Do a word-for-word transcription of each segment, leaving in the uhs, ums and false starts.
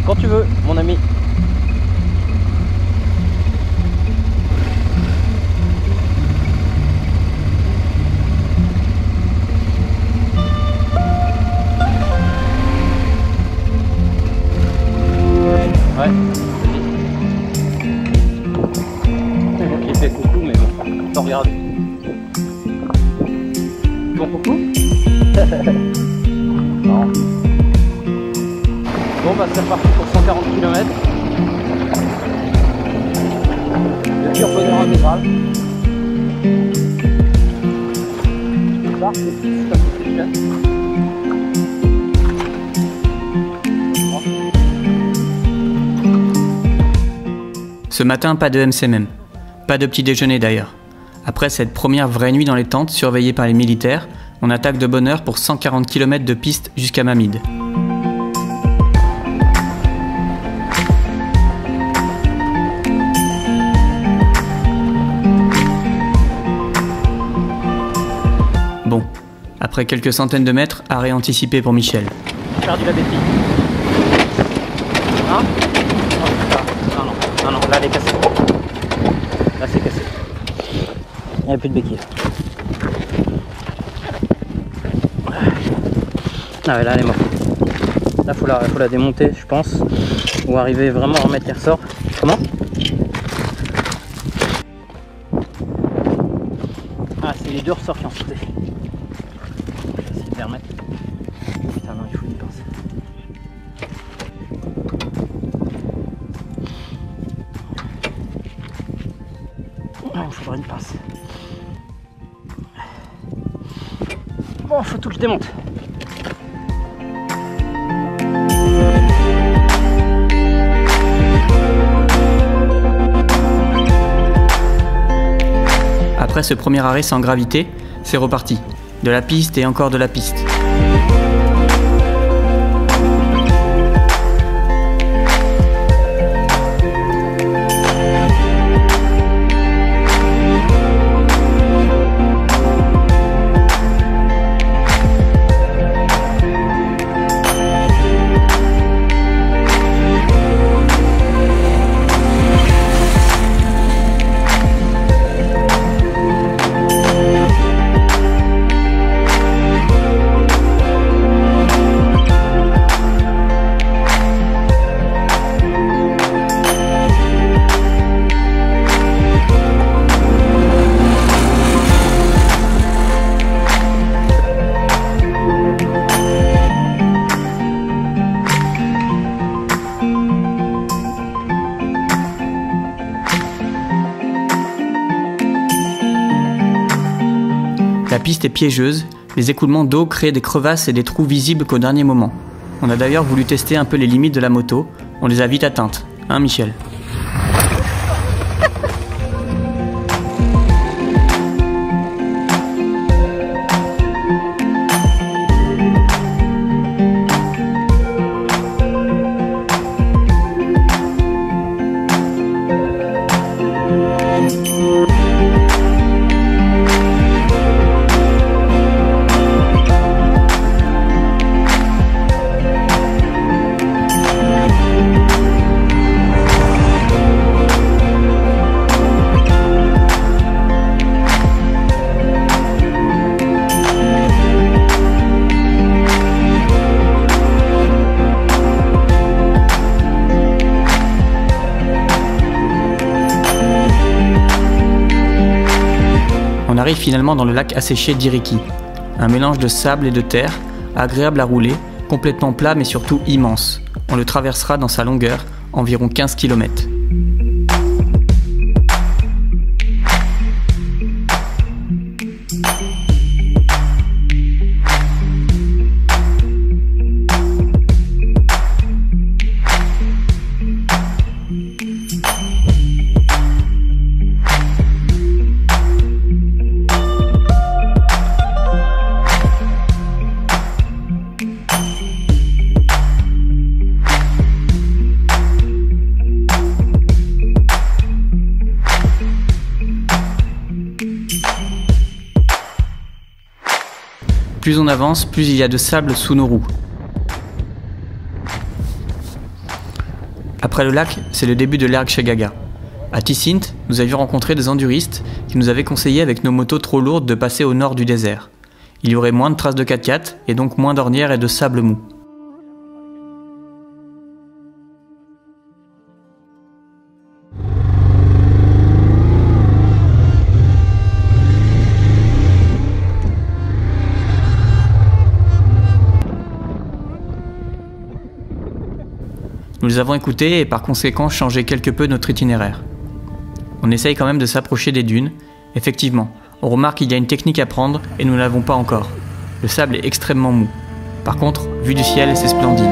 Quand tu veux, mon ami. Ouais. Il fait coucou, mais bon, sans regarder. Bon coucou. Non. Bon bah c'est reparti pour cent quarante kilomètres. Le pur bonheur intégral. C'est ça, c'est fixe comme c'est jeune. Ce matin, pas de M C M M. Pas de petit déjeuner d'ailleurs. Après cette première vraie nuit dans les tentes surveillées par les militaires, on attaque de bonne heure pour cent quarante kilomètres de piste jusqu'à Mamid. Bon, après quelques centaines de mètres, arrêt anticipé pour Michel. J'ai perdu la béquille. Hein? Non, non, non, non, là elle est cassée. Là c'est cassé. Il n'y a plus de béquille. Ah ouais, là elle est morte. Là faut la, faut la démonter je pense. Ou arriver vraiment à remettre les ressorts. Comment? Ah c'est les deux ressorts qui ont sauté. Je vais essayer de les remettre. Putain non, il faut une pince. Ah, il faudra une pince. Bon, faut tout que je démonte. Après ce premier arrêt sans gravité, c'est reparti. De la piste et encore de la piste. La piste est piégeuse, les écoulements d'eau créent des crevasses et des trous visibles qu'au dernier moment. On a d'ailleurs voulu tester un peu les limites de la moto, on les a vite atteintes, hein Michel? On arrive finalement dans le lac asséché d'Iriki, un mélange de sable et de terre, agréable à rouler, complètement plat mais surtout immense. On le traversera dans sa longueur, environ quinze kilomètres. Plus on avance, plus il y a de sable sous nos roues. Après le lac, c'est le début de l'erg Chegaga. À Tisint, nous avions rencontré des enduristes qui nous avaient conseillé avec nos motos trop lourdes de passer au nord du désert. Il y aurait moins de traces de quatre-quatre et donc moins d'ornières et de sable mou. Nous les avons écoutés et par conséquent changé quelque peu notre itinéraire. On essaye quand même de s'approcher des dunes. Effectivement, on remarque qu'il y a une technique à prendre et nous ne l'avons pas encore. Le sable est extrêmement mou. Par contre, vue du ciel, c'est splendide.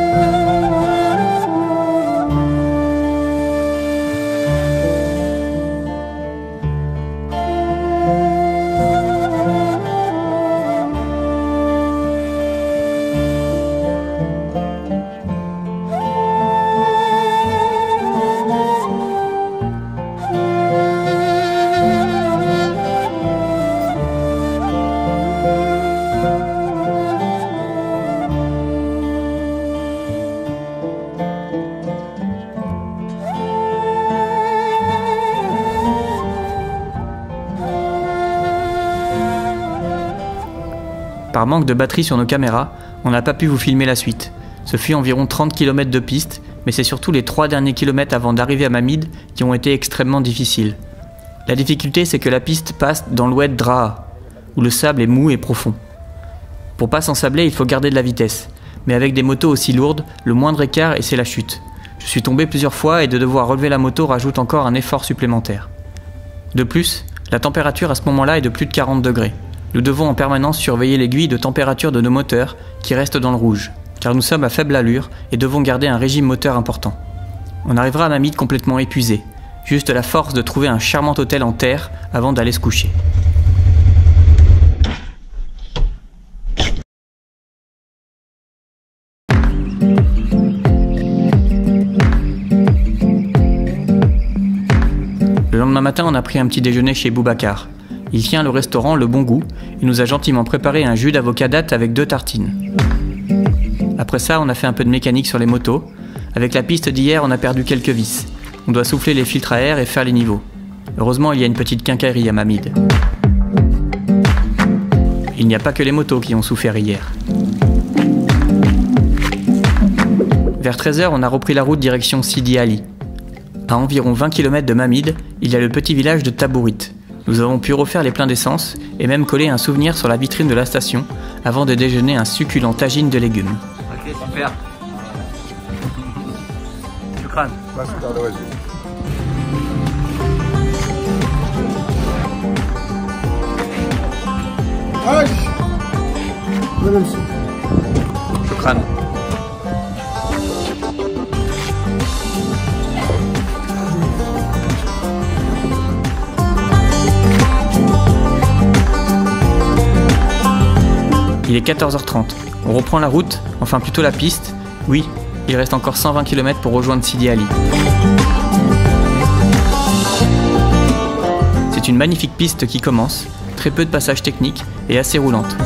Par manque de batterie sur nos caméras, on n'a pas pu vous filmer la suite. Ce fut environ trente kilomètres de piste, mais c'est surtout les trois derniers kilomètres avant d'arriver à Mamid qui ont été extrêmement difficiles. La difficulté, c'est que la piste passe dans l'oued Draha, où le sable est mou et profond. Pour pas s'ensabler, il faut garder de la vitesse, mais avec des motos aussi lourdes, le moindre écart et c'est la chute. Je suis tombé plusieurs fois et de devoir relever la moto rajoute encore un effort supplémentaire. De plus, la température à ce moment-là est de plus de quarante degrés. Nous devons en permanence surveiller l'aiguille de température de nos moteurs qui restent dans le rouge, car nous sommes à faible allure et devons garder un régime moteur important. On arrivera à Mamid complètement épuisé, juste la force de trouver un charmant hôtel en terre avant d'aller se coucher. Le lendemain matin, on a pris un petit déjeuner chez Boubacar. Il tient le restaurant Le Bon Goût et nous a gentiment préparé un jus d'avocat date avec deux tartines. Après ça, on a fait un peu de mécanique sur les motos. Avec la piste d'hier, on a perdu quelques vis. On doit souffler les filtres à air et faire les niveaux. Heureusement, il y a une petite quincaillerie à Mamid. Il n'y a pas que les motos qui ont souffert hier. Vers treize heures, on a repris la route direction Sidi Ali. À environ vingt kilomètres de Mamid, il y a le petit village de Tabourit. Nous avons pu refaire les pleins d'essence et même coller un souvenir sur la vitrine de la station avant de déjeuner un succulent tagine de légumes. Ok, super. Shukran. Shukran. Il est quatorze heures trente. On reprend la route, enfin plutôt la piste. Oui, il reste encore cent vingt kilomètres pour rejoindre Sidi Ali. C'est une magnifique piste qui commence, très peu de passages techniques et assez roulante.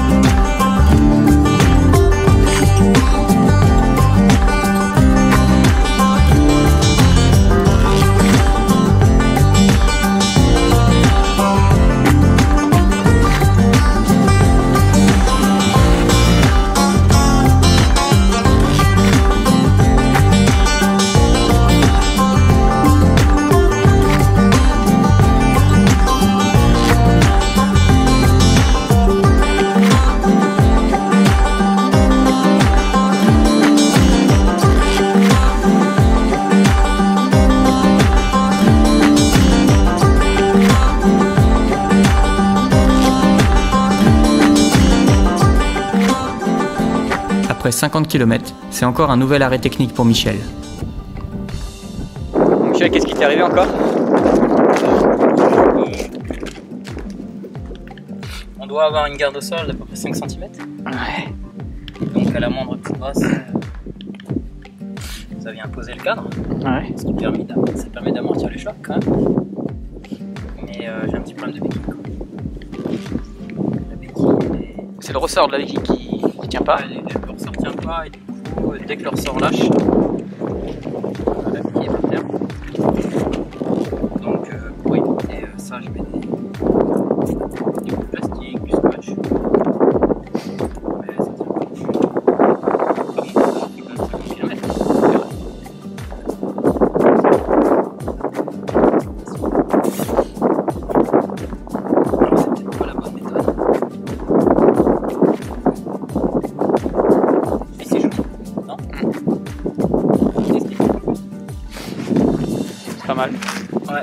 Après cinquante kilomètres, c'est encore un nouvel arrêt technique pour Michel. Michel, qu'est-ce qui t'est arrivé encore? On doit avoir une garde au sol d'à peu près cinq centimètres. Ouais. Donc à la moindre petite brasse, ça vient poser le cadre. Ouais. Ce qui permet d'am- ça permet d'amortir les chocs quand même. Mais euh, j'ai un petit problème de béquille. La béquille, elle est... C'est le ressort de la béquille qui, qui tient pas. Ouais, le ressort tient pas et du coup, dès que le ressort lâche, la pied par terre. Donc euh, pour éviter euh, ça, je mets des, des bouts de plastique, du scotch. Mais ça tient pas plus. Par contre, ça fait quand même cinquante kilomètres. Alors c'est peut-être pas la bonne méthode. Et c'est chaud, non? C'est pas mal. Ouais.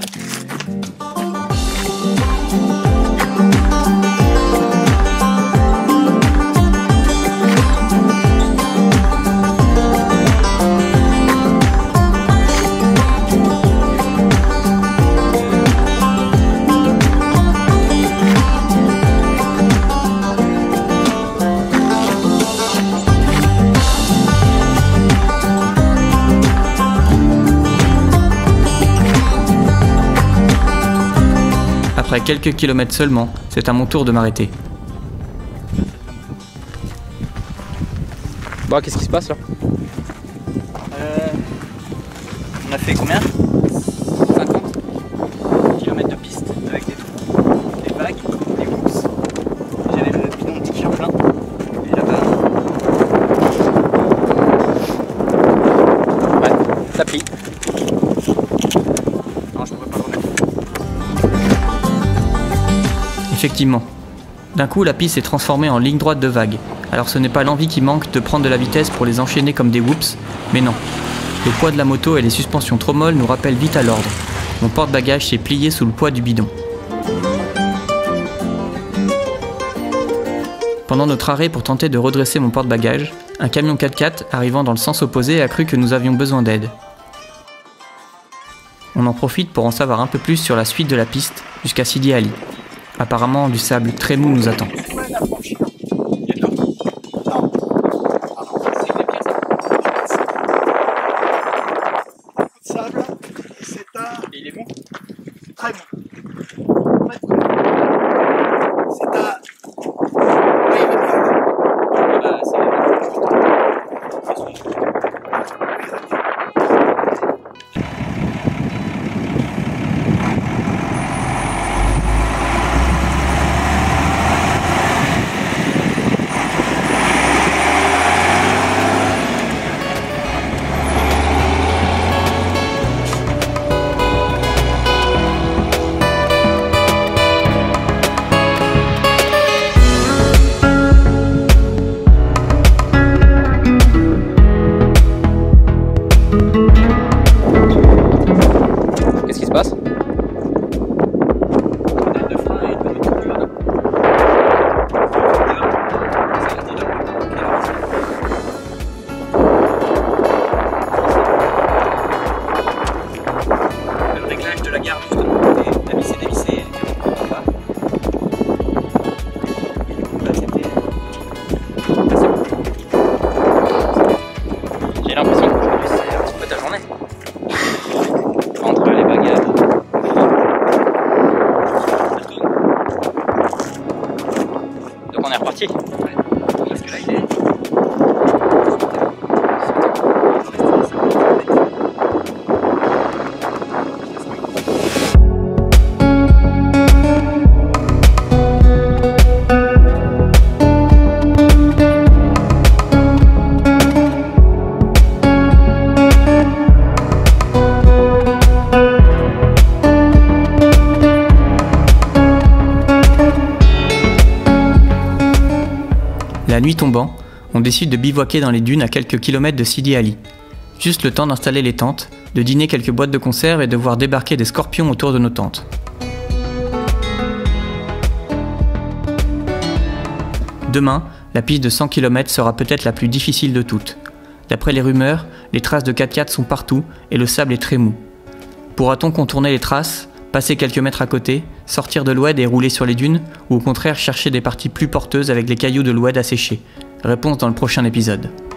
Après quelques kilomètres seulement, c'est à mon tour de m'arrêter. Bon, qu'est-ce qui se passe là? euh, On a fait combien? cinquante kilomètres de piste avec des trous, des vagues, des courses. J'avais le bidon de t-shirt plein. Et là-bas. Ouais, ça plie. Non, je pourrais pas le remettre. Effectivement. D'un coup, la piste s'est transformée en ligne droite de vagues. Alors ce n'est pas l'envie qui manque de prendre de la vitesse pour les enchaîner comme des whoops, mais non. Le poids de la moto et les suspensions trop molles nous rappellent vite à l'ordre. Mon porte-bagages s'est plié sous le poids du bidon. Pendant notre arrêt pour tenter de redresser mon porte-bagages, un camion quatre-quatre arrivant dans le sens opposé a cru que nous avions besoin d'aide. On en profite pour en savoir un peu plus sur la suite de la piste jusqu'à Sidi Ali. Apparemment, du sable très mou nous attend. Sable, c'est un... Il est bon? Très bon. C'est un... Oui, il est bien. Bah, c'est Qu'est-ce qui se passe? De frein et de le réglage de la garde justement était vissé dévissé, elle était remontée en bas. Et du coup là c'était assez bon. J'ai l'impression qu'aujourd'hui c'est un petit peu ta journée. Entre les bagages. Donc on est reparti. Ouais. Parce que là il est... La nuit tombant, on décide de bivouaquer dans les dunes à quelques kilomètres de Sidi Ali. Juste le temps d'installer les tentes, de dîner quelques boîtes de conserve et de voir débarquer des scorpions autour de nos tentes. Demain, la piste de cent kilomètres sera peut-être la plus difficile de toutes. D'après les rumeurs, les traces de quatre-quatre sont partout et le sable est très mou. Pourra-t-on contourner les traces, passer quelques mètres à côté, sortir de l'oued et rouler sur les dunes, ou au contraire chercher des parties plus porteuses avec les cailloux de l'oued asséchés? Réponse dans le prochain épisode.